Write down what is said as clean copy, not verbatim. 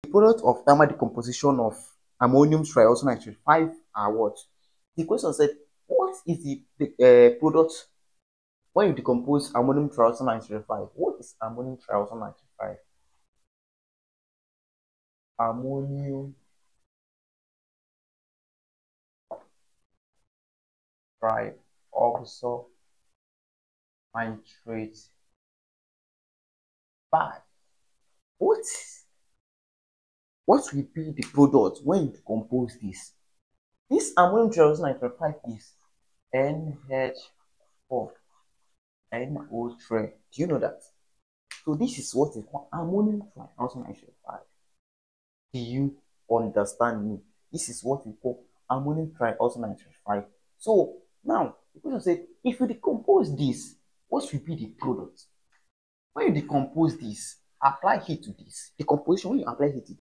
The product of thermal decomposition of ammonium triosonitrate are what? The question said, what is the product when you decompose ammonium triosonitrate 5? What is ammonium triosonitrate 5? Ammonium triosonitrate 5. What will be the product when you decompose this? This ammonium triosonitrate 5 is NH4 NO3. Do you know that? So this is what is called ammonium triosonitrate 5. Do you understand me? This is what we call ammonium triosonitrate 5. So now the question says, if you decompose this, what will be the product? When you decompose this, apply heat to this. Decomposition, when you apply heat to